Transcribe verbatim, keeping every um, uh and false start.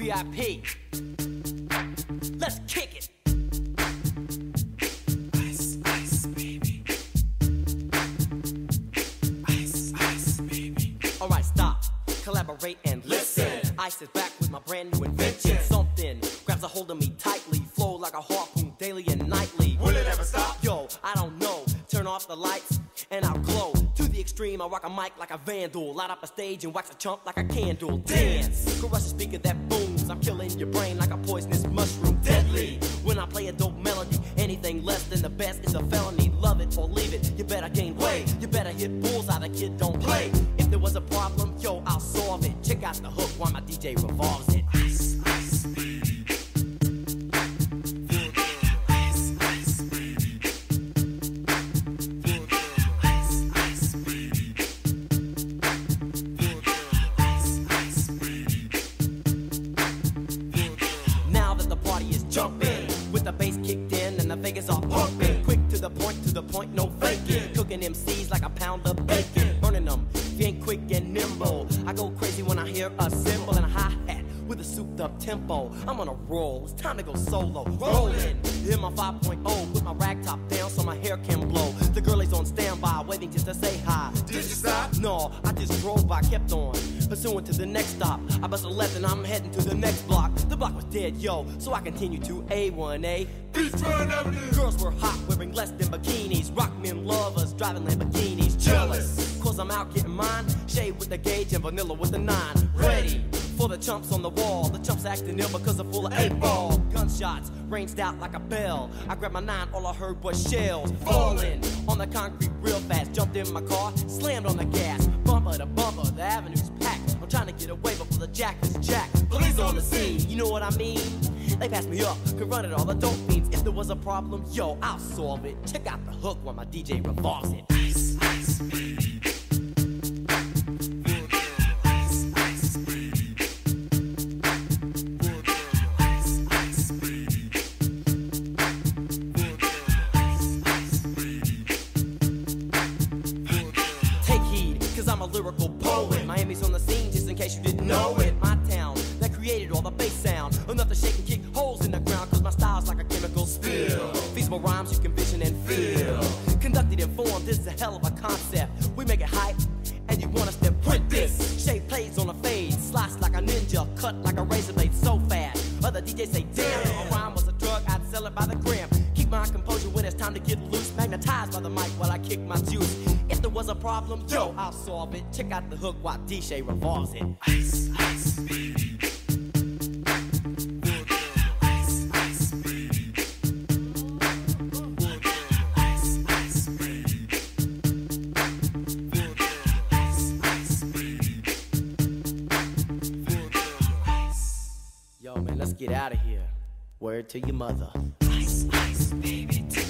V I P. Let's kick it. Ice, ice, baby. Ice, ice, baby. Alright, stop, collaborate and listen. Ice is back with my brand new invention. Something grabs a hold of me tightly, flow like a harpoon daily and nightly. Will it ever stop? Yo, I don't know. Turn off the lights and I'll glow. To the extreme, I rock a mic like a vandal. Light up a stage and wax a chump like a candle. Dance, crush a speaker that booms. I'm killing your brain like a poisonous mushroom. Deadly, when I play a dope melody. Anything less than the best is a felony. Love it or leave it, you better gain weight. You better hit bullseye, the kid don't play. If there was a problem, yo, I'll solve it. Check out the hook while my D J revolves it. Ice, ice, baby. Jumping with the bass kicked in and the Vegas are pumping. Quick to the point, to the point, no faking. Cooking M Cs like a pound of bacon. Burning them, if you ain't quick and nimble. I go crazy when I hear a cymbal and a hi-hat with a souped up tempo. I'm on a roll, it's time to go solo. Rolling, in my five point oh, with my rag top down so my hair can blow. The girl is on standby, waiting just to say hi. Did you stop? No, I just drove by, kept on pursuing to the next stop. I bust a left and I'm heading to the next block. The block was dead, yo, so I continue to A one A. Beachfront Avenue. Girls were hot, wearing less than bikinis. Rock men lovers, driving Lamborghinis. Jealous, cause I'm out getting mine. Shade with the gauge and vanilla with the nine. Ready for the chumps on the wall. The chumps acting ill because they're full of eight ball. Gunshots ranged out like a bell. I grabbed my nine, all I heard was shells falling on the concrete real fast. Jumped in my car, slammed on the gas. Bumper to bumper, the avenue's packed. I'm trying to get away before the jack is jacked. Police on the scene, you know what I mean? They passed me up, could run it all the dope fiends. If there was a problem, yo, I'll solve it. Check out the hook while my D J revolves it. Ice, ice, baby. I'm a lyrical poet. Miami's on the scene, just in case you didn't know it. My town that created all the bass sound. Enough to shake and kick holes in the ground, cause my style's like a chemical spill. Feasible rhymes you can vision and feel. Conducted in form, this is a hell of a concept. We make it hype, and you want us to print this. Shape plays on a fade, slice like a ninja, cut like a razor blade so fast. Other D Js say, damn, a rhyme was a drug, I'd sell it by the gram. Keep my composure when it's time to get loose. Magnetized by the mic while I kick my juice. If there was a problem, yo, I'll solve it. Check out the hook while D J revolves it. Ice, ice, baby. Ice, ice, baby. Ice, ice, baby. Ice, ice, baby. Yo, man, let's get out of here. Word to your mother. Ice, ice, baby.